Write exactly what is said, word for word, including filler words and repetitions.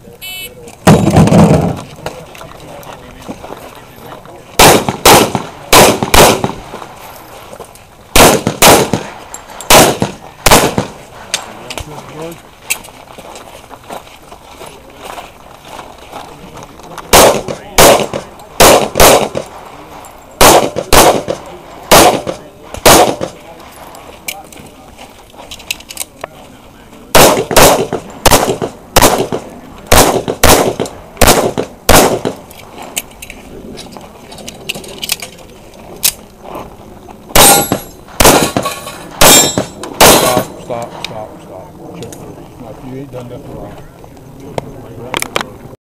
Stop, stop, stop. Check. Now, if you ain't done nothing wrong.